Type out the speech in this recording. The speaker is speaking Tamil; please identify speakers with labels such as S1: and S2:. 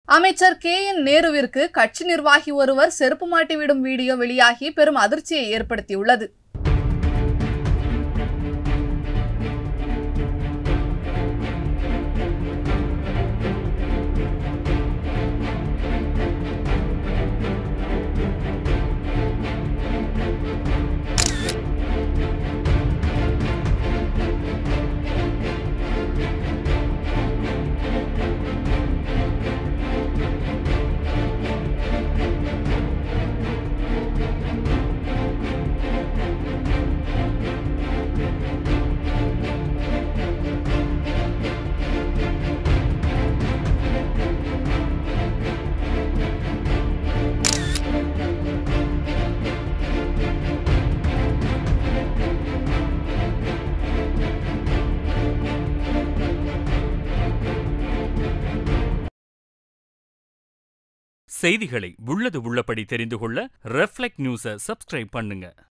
S1: அமைச்சர் கே.என். நேருவிற்கு கட்சி நிர்வாகி ஒருவர் செருப்பு மாட்டிவிடும் வீடியோ வெளியாகி பெரும் அதிர்ச்சியை ஏற்படுத்தியுள்ளது.
S2: செய்திகளை உள்ளது உள்ளபடி தெரிந்து கொள்ள ரெஃப்ளெக்ட் நியூஸை சப்ஸ்கிரைப் பண்ணுங்க.